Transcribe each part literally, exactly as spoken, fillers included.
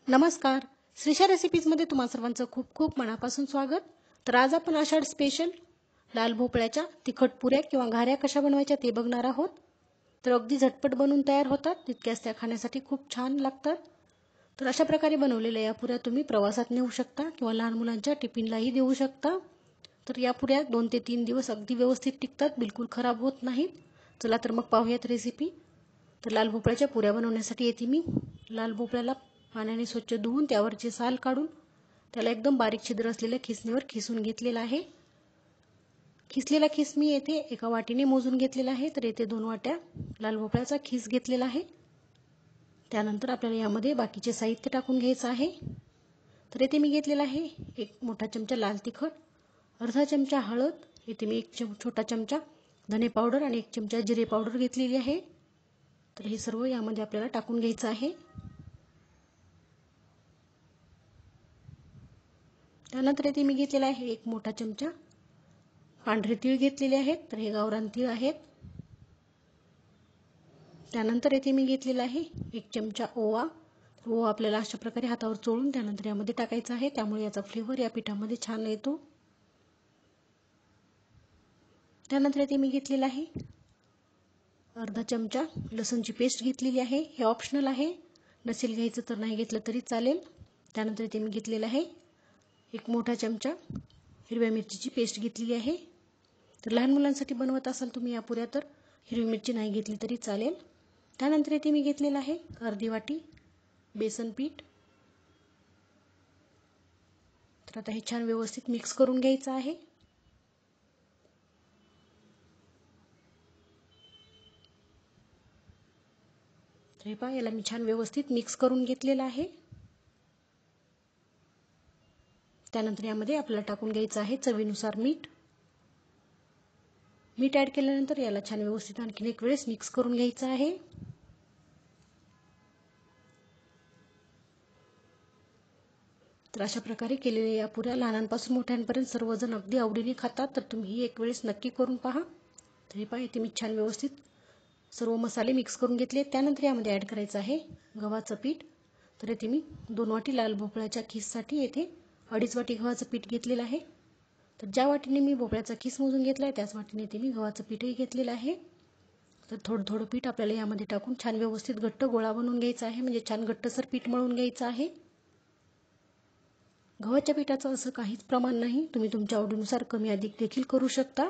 नमस्कार. श्रीशा रेसिपीजमध्ये तुम्हा सर्वांचं खूप खूप मनापासून स्वागत. तर आज आपण आषाढ स्पेशल लाल भोपळ्याच्या तिखट पुऱ्या किंवा घाऱ्या कशा बनवायच्या ते बघणार आहोत. तर अगदी झटपट बनवून तयार होतात, तितक्याच त्या खाण्यासाठी खूप छान लागतात. तर अशा प्रकारे बनवलेल्या या पुऱ्या तुम्ही प्रवासात नेऊ शकता किंवा लहान मुलांच्या टिफिनलाही देऊ शकता. तर या पुऱ्या दोन ते तीन दिवस अगदी व्यवस्थित टिकतात, बिलकुल खराब होत नाहीत. चला तर मग पाहूयात रेसिपी. तर लाल भोपळ्याच्या पुऱ्या बनवण्यासाठी येथे मी लाल भोपळ्याला पाण्याने स्वच्छ धुवून त्यावरचे साल काढून त्याला एकदम बारीक छिद्र असलेल्या खिसणीवर खिसून घेतलेला आहे. खिसलेला खिस मी येथे एका वाटीने मोजून घेतलेला आहे. तर येथे दोन वाट्या लाल भोपळ्याचा खिस घेतलेला आहे. त्यानंतर आपल्याला यामध्ये बाकीचे साहित्य टाकून घ्यायचं आहे. तर येथे मी घेतलेला आहे एक मोठा चमचा लाल तिखट, अर्धा चमचा हळद, येथे मी एक छोटा चमचा धने पावडर आणि एक चमचा जिरे पावडर घेतलेली आहे. तर हे सर्व यामध्ये आपल्याला टाकून घ्यायचं आहे. त्यानंतर येथे मी घेतलेला आहे एक मोठा चमचा पांढरे तीळ घेतलेले आहेत. तर हे गावरान तीळ आहेत. त्यानंतर येथे मी घेतलेला आहे एक चमचा ओवा. ओवा आपल्याला अशा प्रकारे हातावर चोळून त्यानंतर यामध्ये टाकायचा आहे, त्यामुळे याचा फ्लेवर या पिठामध्ये छान येतो. त्यानंतर येथे मी घेतलेला आहे अर्धा चमचा लसूणची पेस्ट घेतलेली आहे. हे ऑप्शनल आहे, नसेल घ्यायचं तर नाही घेतलं तरी चालेल. त्यानंतर येथे मी घेतलेला आहे एक मोठा चमचा हिरव्या मिरचीची पेस्ट घेतलेली आहे. तर लहान मुलांसाठी बनवत असाल तुम्ही या पुऱ्या तर हिरवी मिरची नाही घेतली तरी चालेल. त्यानंतर येथे मी घेतलेला आहे अर्धी वाटी बेसन पीठ. तर आता हे छान व्यवस्थित मिक्स करून घ्यायचं आहे. तर हे पहा, याला मी छान व्यवस्थित मिक्स करून घेतलेलं आहे. त्यानंतर यामध्ये आपल्याला टाकून घ्यायचं आहे चवीनुसार मीठ. मीठ ॲड केल्यानंतर याला छान व्यवस्थित आणखीन एक वेळेस मिक्स करून घ्यायचं आहे. तर अशा प्रकारे केलेल्या या पुऱ्या लहानांपासून मोठ्यांपर्यंत सर्वजण अगदी आवडीने खातात. तर तुम्ही एक वेळेस नक्की करून पहा. तर हे पहा, इथे मी छान व्यवस्थित सर्व मसाले मिक्स करून घेतले. त्यानंतर यामध्ये ॲड करायचं आहे गव्हाचं पीठ. तर येथे मी दोन वाटी लाल भोपळ्याच्या खीससाठी येथे अडीच वाटी गव्हाचं पीठ घेतलेलं आहे. तर ज्या वाटीने मी भोपळ्याचा खीस मोजून घेतला आहे त्याच वाटीने येथे मी गव्हाचं पीठही घेतलेलं आहे. तर थोडं थोडं पीठ आपल्याला यामध्ये टाकून छान व्यवस्थित घट्ट गोळा बनवून घ्यायचा आहे, म्हणजे छान घट्टसर पीठ मळून घ्यायचं आहे. गव्हाच्या पिठाचं असं काहीच प्रमाण नाही, तुम्ही तुमच्या आवडीनुसार कमी अधिक देखील करू शकता.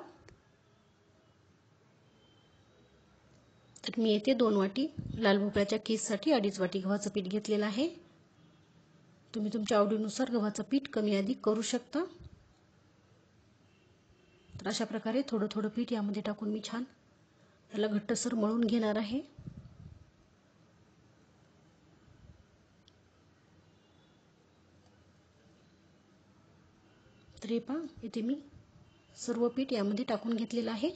तर मी येथे दोन वाटी लाल भोपळ्याच्या खीससाठी अडीच वाटी गव्हाचं पीठ घेतलेलं आहे. तुम्ही तुमच्या आवडीनुसार गव्हाचं पीठ कमी अधिक करू शकता. तर अशा प्रकारे थोडं थोडं पीठ यामध्ये टाकून मी छान याला घट्टसर मळून घेणार आहे. तर हे पहा, इथे मी सर्व पीठ यामध्ये टाकून घेतलेलं आहे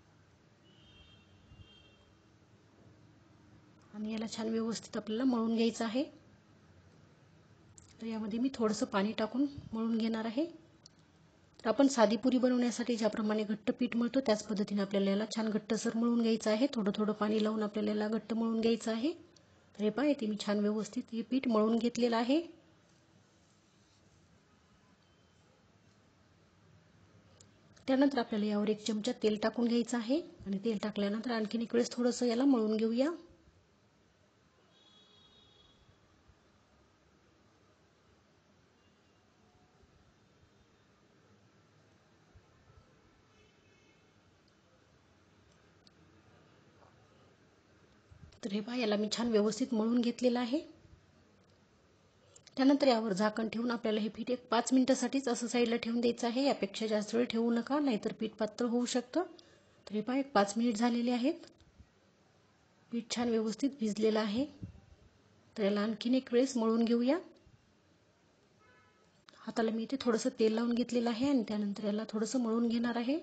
आणि याला छान व्यवस्थित आपल्याला मळून घ्यायचं आहे. तर यामध्ये मी थोडंसं पाणी टाकून मळून घेणार आहे. तर आपण साधी पुरी बनवण्यासाठी ज्याप्रमाणे घट्ट पीठ मळतो त्याच पद्धतीने आपल्याला याला छान घट्टसर मळून घ्यायचं आहे. थोडं थोडं पाणी लावून आपल्याला याला घट्ट मळून घ्यायचं आहे. तर हे पहा, इथे मी छान व्यवस्थित हे पीठ मळून घेतलेलं आहे. त्यानंतर आपल्याला यावर एक चमचा तेल टाकून घ्यायचं आहे आणि तेल टाकल्यानंतर आणखीन एक वेळेस थोडंसं याला मळून घेऊया. तर हे पहा, याला मी छान व्यवस्थित मळून घेतलेलं आहे. त्यानंतर यावर झाकण ठेवून आपल्याला हे पीठ एक पाच मिनिटासाठीच असं साईडला ठेवून द्यायचं आहे. यापेक्षा जास्त वेळ ठेवू नका, नाहीतर पीठ पातळ होऊ शकतं. तर हे पहा, एक पाच मिनिट झालेले आहेत. पीठ छान व्यवस्थित भिजलेलं आहे. तर याला आणखीन एक वेळेस मळून घेऊया. हाताला मी इथे थोडंसं तेल लावून घेतलेलं आहे आणि त्यानंतर याला थोडंसं मळून घेणार आहे.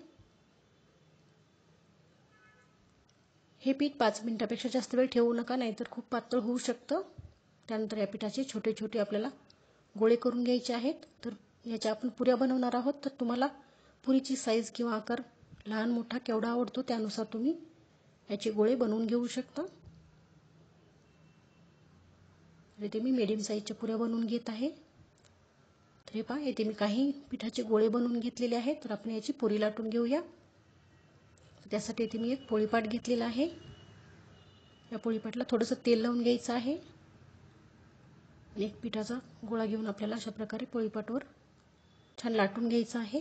हे पीठ पाच मिनिटापेक्षा जास्त वेळ ठेवू नका, नाहीतर खूप पातळ होऊ शकतं. त्यानंतर या पिठाचे छोटे छोटे आपल्याला गोळे करून घ्यायचे आहेत. तर याच्या आपण पुऱ्या बनवणार आहोत. तर तुम्हाला पुरीची साईज किंवा आकार लहान मोठा केवढा आवडतो त्यानुसार तुम्ही याचे गोळे बनवून घेऊ शकता. तर इथे मी मीडियम साईजच्या पुऱ्या बनवून घेत आहे. तर हे पहा, इथे मी काही पिठाचे गोळे बनवून घेतलेले आहेत. तर आपण याची पुरी लाटून घेऊया. त्यासाठी इथे मी एक पोळीपाट घेतलेला आहे. या पोळीपाटला थोडंसं तेल लावून घ्यायचं आहे आणि एक पिठाचा गोळा घेऊन आपल्याला अशा प्रकारे पोळीपाटवर छान लाटून घ्यायचं आहे.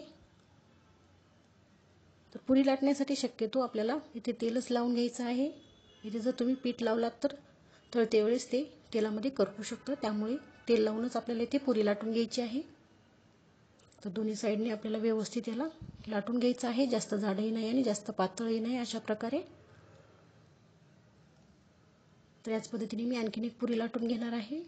तर पुरी लाटण्यासाठी शक्यतो आपल्याला इथे तेलच लावून घ्यायचं आहे. इथे जर तुम्ही पीठ लावलात तर तळते वेळेस ते तेलामध्ये करपू शकतं, त्यामुळे तेल लावूनच आपल्याला इथे पुरी लाटून घ्यायची आहे. तर दोन्ही साईडने आपल्याला व्यवस्थित याला लाटून घ्यायचं आहे. जास्त जाडही नाही आणि जास्त पातळही नाही, अशा प्रकारे. तर याच पद्धतीने मी आणखीन एक पुरी लाटून घेणार आहे.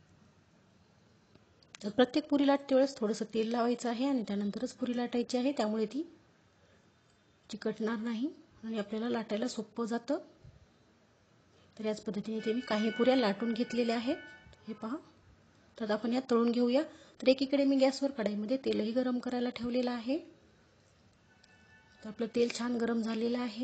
तर प्रत्येक पुरी लाटते वेळेस थोडंसं तेल लावायचं आहे आणि त्यानंतरच पुरी लाटायची आहे, त्यामुळे ती चिकटणार नाही आणि आपल्याला लाटायला सोपं जातं. तर याच पद्धतीने ते मी काही पुऱ्या लाटून घेतलेल्या आहेत. हे पहा. तर आपण या तळून घेऊया. तर एकीकडे मी गॅसवर कढईमध्ये तेलही गरम करायला ठेवलेलं आहे. तर आपलं तेल छान गरम झालेलं आहे.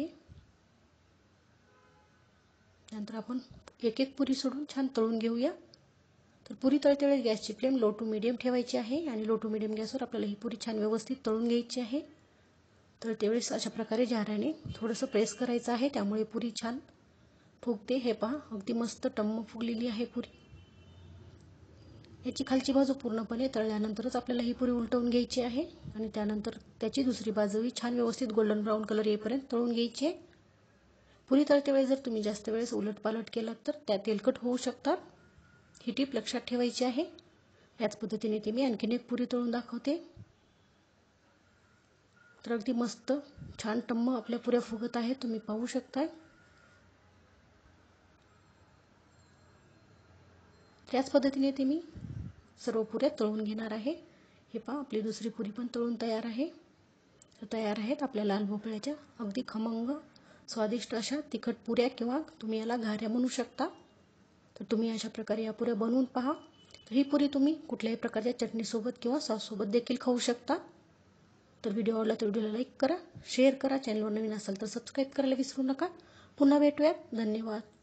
नंतर आपण एक एक पुरी सोडून छान तळून घेऊया. तर पुरी तळते वेळेस गॅसची फ्लेम लो टू मीडियम ठेवायची आहे आणि लो टू मीडियम गॅसवर आपल्याला ही पुरी छान व्यवस्थित तळून घ्यायची आहे. तळते वेळेस अशा प्रकारे झाऱ्याने थोडंसं प्रेस करायचं आहे, त्यामुळे पुरी छान फुगते. हे पहा, अगदी मस्त टम्म फुगलेली आहे पुरी. याची खालची बाजू पूर्णपणे तळल्यानंतरच आपल्याला ही पुरी उलटवून घ्यायची आहे आणि त्यानंतर त्याची दुसरी बाजूही छान व्यवस्थित गोल्डन ब्राऊन कलर येईपर्यंत तळून घ्यायची आहे. पुरी तळते वेळेस जर तुम्ही जास्त वेळेस उलटपालट केलात तर त्या तेलकट होऊ शकतात. ही टीप लक्षात ठेवायची आहे. याच पद्धतीने ती मी आणखीन एक पुरी तळून दाखवते. तर अगदी मस्त छान टम्म आपल्या पुऱ्या फुगत आहेत, तुम्ही पाहू शकताय. त्याच पद्धतीने ते मी सर्व पुऱ्या तळून घेणार आहे. हे पहा, आपली दुसरी पुरी पण तळून तयार आहे. तयार आहेत आपल्या लाल भोपळ्याच्या अगदी खमंग स्वादिष्ट अशा तिखट पुऱ्या, किंवा तुम्ही याला घाऱ्या म्हणू शकता. तर तुम्ही अशा प्रकारे या पुऱ्या बनवून पहा. तर ही पुरी तुम्ही कुठल्याही प्रकारच्या चटणीसोबत किंवा सॉससोबत देखील खाऊ शकता. तर व्हिडिओ आवडला तर व्हिडिओला लाईक करा, शेअर करा. चॅनलवर नवीन असाल तर सबस्क्राईब करायला विसरू नका. पुन्हा भेटूयात. धन्यवाद.